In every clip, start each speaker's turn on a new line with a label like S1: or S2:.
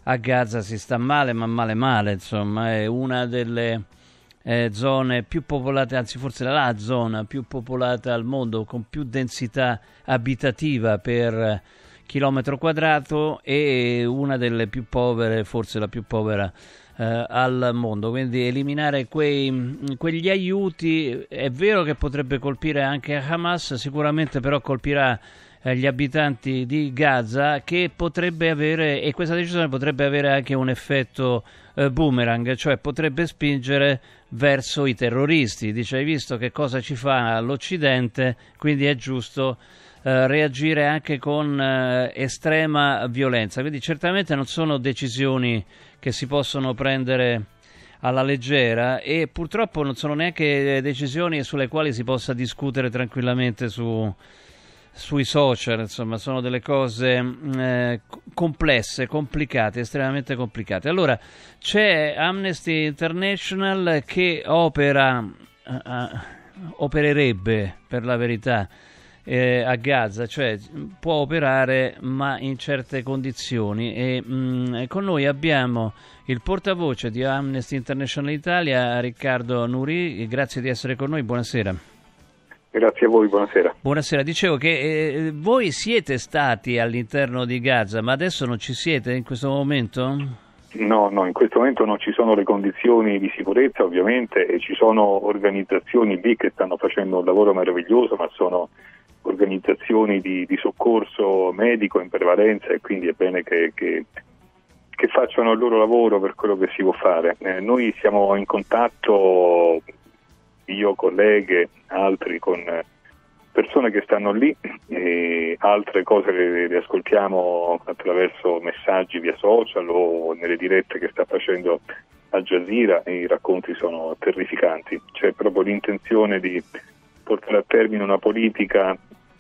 S1: a Gaza si sta male, ma male, insomma, è una delle zone più popolate, anzi forse la zona più popolata al mondo, con più densità abitativa per chilometro quadrato, e una delle più povere, forse la più povera al mondo. Quindi eliminare quegli aiuti è vero che potrebbe colpire anche Hamas, sicuramente però colpirà gli abitanti di Gaza, che potrebbe avere, e questa decisione potrebbe avere anche un effetto boomerang, cioè potrebbe spingere verso i terroristi. Dice: hai visto che cosa ci fa l'Occidente, quindi è giusto reagire anche con estrema violenza. Quindi certamente non sono decisioni che si possono prendere alla leggera, e purtroppo non sono neanche decisioni sulle quali si possa discutere tranquillamente sui social. Insomma, sono delle cose complesse, complicate, estremamente complicate. Allora, c'è Amnesty International che opererebbe, per la verità, a Gaza, cioè può operare ma in certe condizioni, e con noi abbiamo il portavoce di Amnesty International Italia, Riccardo Nuri. Grazie di essere con noi, buonasera.
S2: Grazie a voi, buonasera.
S1: Buonasera, dicevo che voi siete stati all'interno di Gaza, ma adesso non ci siete in questo momento?
S2: No, in questo momento non ci sono le condizioni di sicurezza, ovviamente, e ci sono organizzazioni lì che stanno facendo un lavoro meraviglioso, ma sono organizzazioni di soccorso medico in prevalenza, e quindi è bene che facciano il loro lavoro per quello che si può fare. Noi siamo in contatto, io, colleghe, altri, con persone che stanno lì, e altre cose le ascoltiamo attraverso messaggi via social o nelle dirette che sta facendo Al Jazeera, e i racconti sono terrificanti. C'è proprio l'intenzione di portare a termine una politica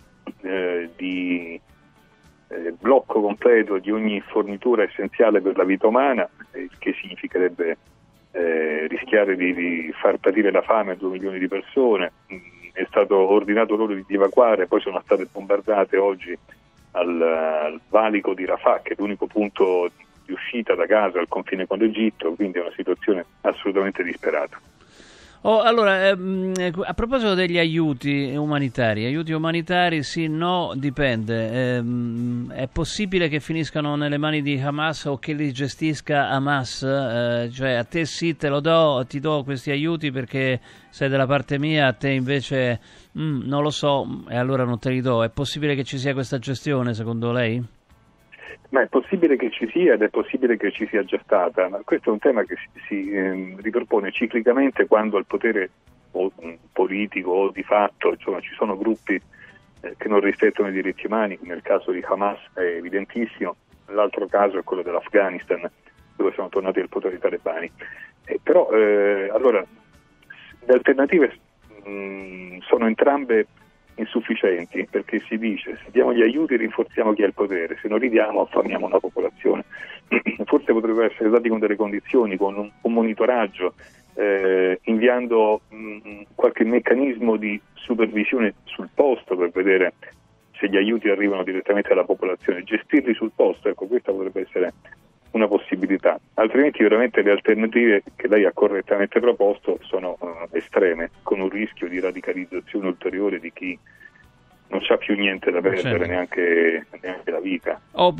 S2: di blocco completo di ogni fornitura essenziale per la vita umana, che significherebbe rischiare di far patire la fame a 2 milioni di persone. È stato ordinato loro di evacuare, poi sono state bombardate oggi al valico di Rafah, che è l'unico punto di uscita da Gaza al confine con l'Egitto, quindi è una situazione assolutamente disperata.
S1: Allora, a proposito degli aiuti umanitari sì, no, dipende. È possibile che finiscano nelle mani di Hamas o che li gestisca Hamas? Cioè, a te sì, te lo do, ti do questi aiuti perché sei della parte mia, a te invece non lo so, e allora non te li do. È possibile che ci sia questa gestione, secondo lei?
S2: Ma è possibile che ci sia, ed è possibile che ci sia già stata, ma questo è un tema che si ripropone ciclicamente quando al potere politico o di fatto, insomma, ci sono gruppi che non rispettano i diritti umani. Nel caso di Hamas è evidentissimo, l'altro caso è quello dell'Afghanistan, dove sono tornati al potere i talebani. Però allora le alternative sono entrambe insufficienti, perché si dice: se diamo gli aiuti rinforziamo chi ha il potere, se non li diamo affamiamo una popolazione. Forse potrebbero essere dati con delle condizioni, con un monitoraggio, inviando qualche meccanismo di supervisione sul posto per vedere se gli aiuti arrivano direttamente alla popolazione, gestirli sul posto. Ecco, questa potrebbe essere una possibilità, altrimenti veramente le alternative che lei ha correttamente proposto sono estreme, con un rischio di radicalizzazione ulteriore di chi non c'ha più niente da perdere, neanche la vita.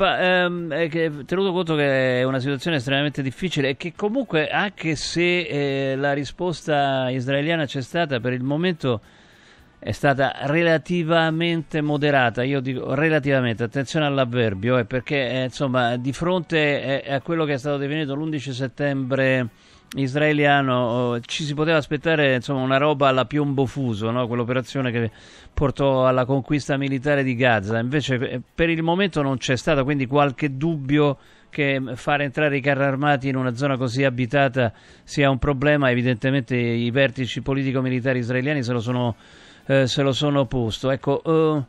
S1: Tenuto conto che è una situazione estremamente difficile, e che comunque, anche se la risposta israeliana c'è stata, per il momento è stata relativamente moderata. Io dico relativamente, attenzione all'avverbio, perché insomma, di fronte a quello che è stato definito l'11 settembre israeliano, ci si poteva aspettare, insomma, una roba alla piombo fuso, no? Quell'operazione che portò alla conquista militare di Gaza. Invece per il momento non c'è stato, quindi qualche dubbio che fare entrare i carri armati in una zona così abitata sia un problema. Evidentemente i vertici politico-militari israeliani se lo sono posto. Ecco,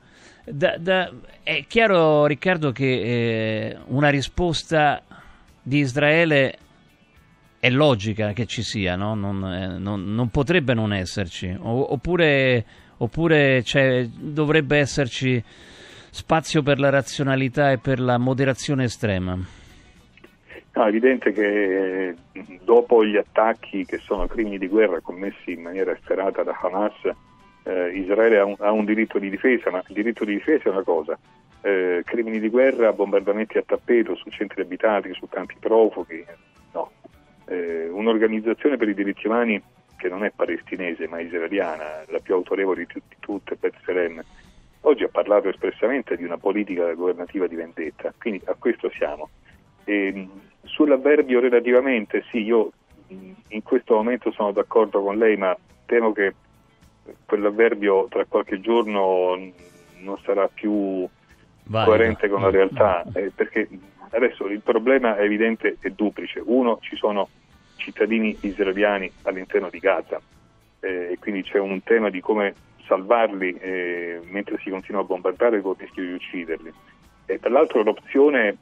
S1: è chiaro, Riccardo, che una risposta di Israele è logica che ci sia, no? Non potrebbe non esserci, oppure dovrebbe esserci spazio per la razionalità e per la moderazione estrema.
S2: No, è evidente che dopo gli attacchi che sono crimini di guerra commessi in maniera efferata da Hamas, Israele ha un diritto di difesa, ma il diritto di difesa è una cosa. Crimini di guerra, bombardamenti a tappeto su centri abitati, su campi profughi, no. Un'organizzazione per i diritti umani che non è palestinese ma israeliana, la più autorevole di tutte, B'Tselem, oggi ha parlato espressamente di una politica governativa di vendetta, quindi a questo siamo. Sull'avverbio relativamente, sì, io in questo momento sono d'accordo con lei, ma temo che quell'avverbio tra qualche giorno non sarà più coerente con la realtà, perché adesso il problema è evidente e duplice. Uno, ci sono cittadini israeliani all'interno di Gaza, e quindi c'è un tema di come salvarli mentre si continua a bombardare con il rischio di ucciderli. E tra l'altro l'opzione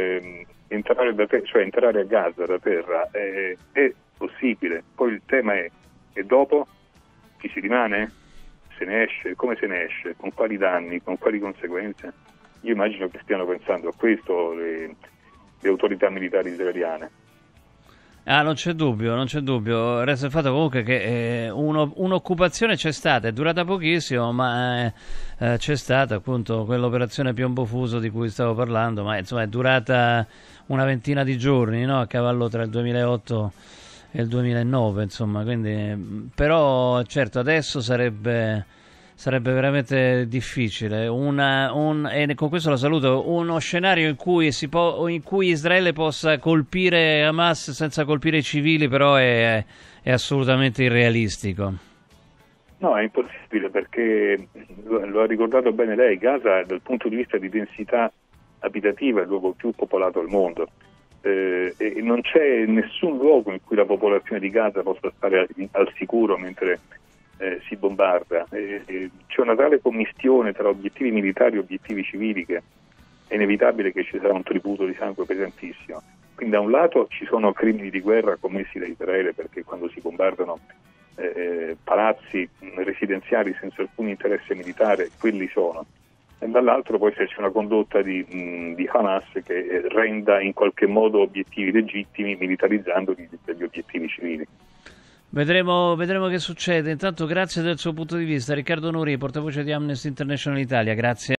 S2: entrare a Gaza da terra è possibile. Poi il tema è: e dopo chi si rimane? Se ne esce? Come se ne esce? Con quali danni? Con quali conseguenze? Io immagino che stiano pensando a questo le autorità militari israeliane.
S1: Non c'è dubbio, non c'è dubbio. Resta il fatto comunque che un'occupazione c'è stata, è durata pochissimo, ma c'è stata appunto quell'operazione Piombo Fuso di cui stavo parlando, ma insomma è durata una ventina di giorni, no? A cavallo tra il 2008 e il 2009, insomma, quindi però certo adesso sarebbe veramente difficile. E con questo la saluto. Uno scenario in cui Israele possa colpire Hamas senza colpire i civili, però è assolutamente irrealistico.
S2: No, è impossibile, perché lo ha ricordato bene lei. Gaza, dal punto di vista di densità abitativa, è il luogo più popolato al mondo. E non c'è nessun luogo in cui la popolazione di Gaza possa stare al sicuro mentre si bombarda. C'è una tale commistione tra obiettivi militari e obiettivi civili che è inevitabile che ci sarà un tributo di sangue pesantissimo. Quindi da un lato ci sono crimini di guerra commessi da Israele, perché quando si bombardano palazzi residenziali senza alcun interesse militare, quelli sono. E dall'altro poi se c'è una condotta di Hamas che renda in qualche modo obiettivi legittimi militarizzandoli degli obiettivi civili.
S1: Vedremo che succede. Intanto grazie del suo punto di vista. Riccardo Nuri, portavoce di Amnesty International Italia, grazie.